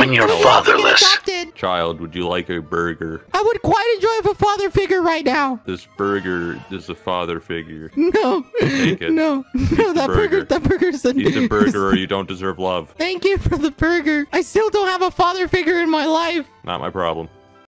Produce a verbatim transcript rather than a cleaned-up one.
when you're fatherless. Child, would you like a burger? I would quite enjoy a father figure right now. This burger is a father figure. No. Take it. No. No, that burger. burger, that burger's a... Eat the burger or you don't deserve love. Thank you for the burger. I still don't have a father figure in my life. Not my problem.